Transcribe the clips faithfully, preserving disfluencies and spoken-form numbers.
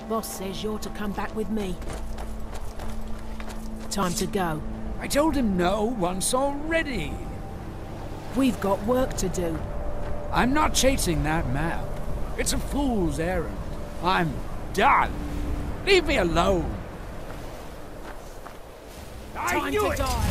Boss says you're to come back with me. Time to go. I told him no once already. We've got work to do. I'm not chasing that map. It's a fool's errand. I'm done. Leave me alone. I Time knew to it. die.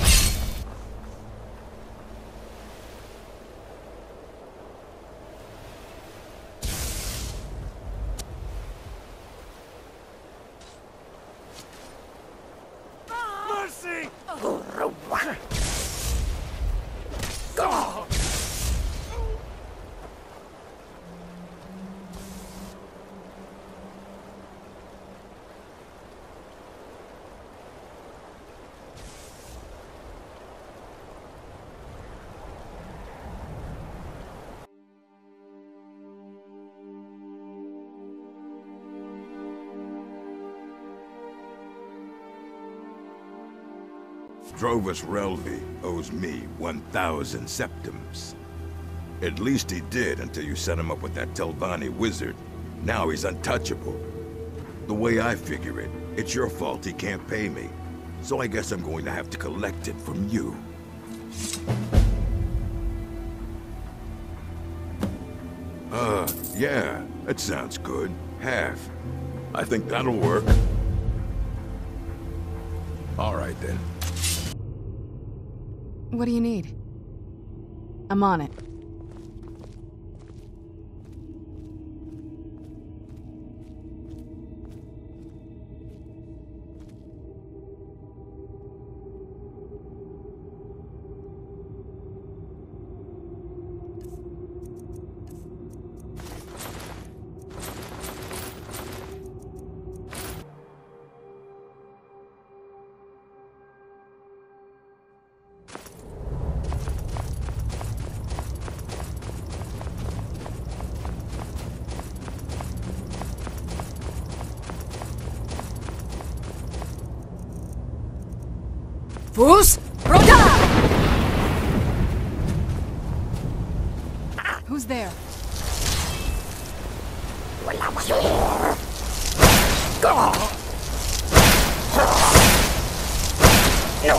Mercy! Drovus Relvi owes me one thousand septims. At least he did until you set him up with that Telvanni wizard. Now he's untouchable. The way I figure it, it's your fault he can't pay me. So I guess I'm going to have to collect it from you. Uh, yeah, that sounds good. Half. I think that'll work. All right then. What do you need? I'm on it. Fus Roda! Who's there? No.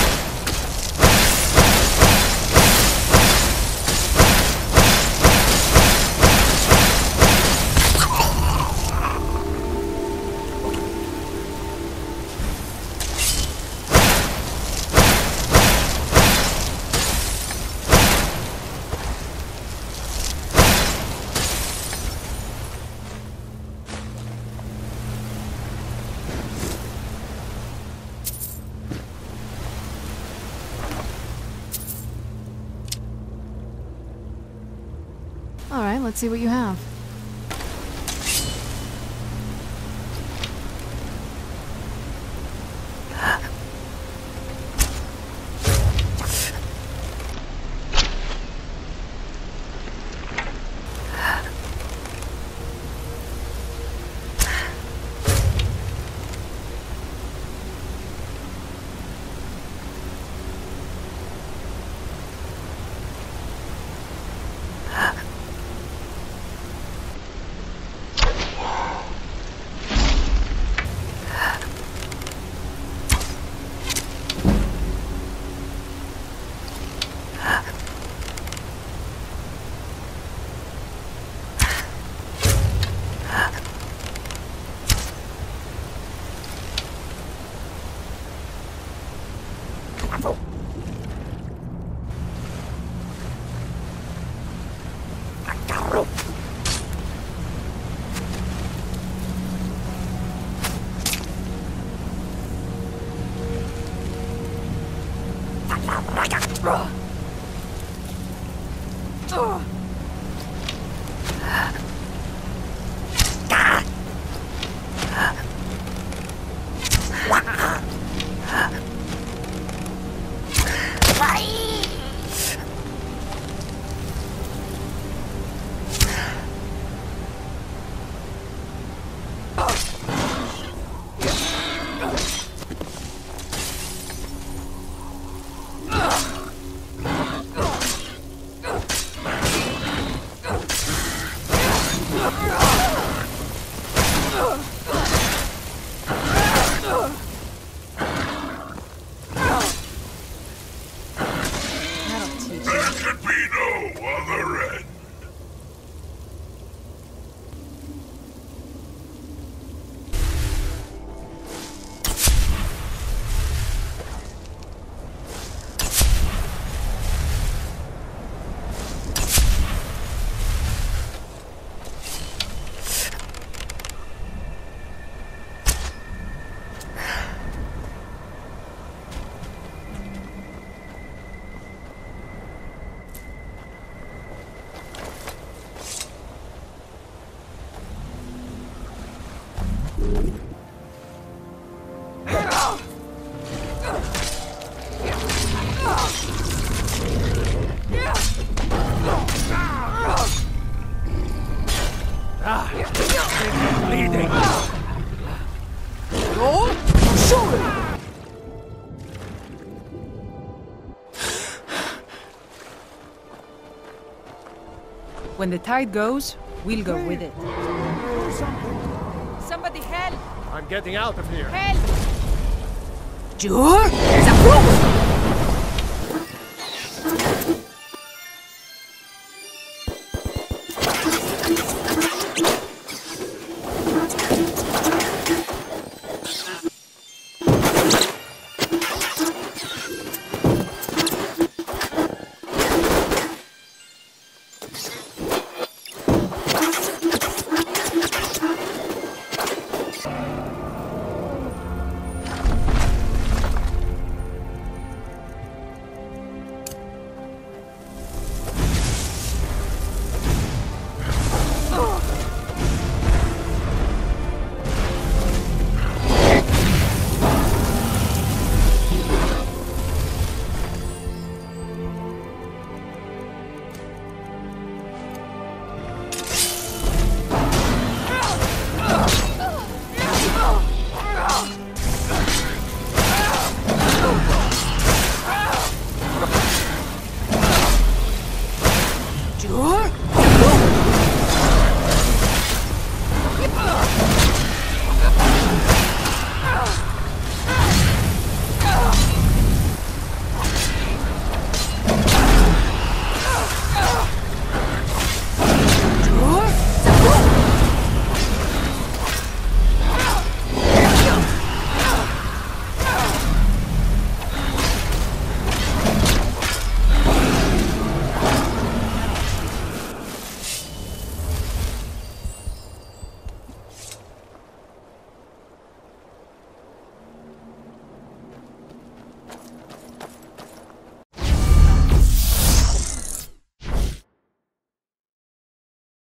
All right, let's see what you have. Ah, bleeding. Oh, sure. When the tide goes, we'll go with it. Somebody help! I'm getting out of here. Help! Sure. There's a proof.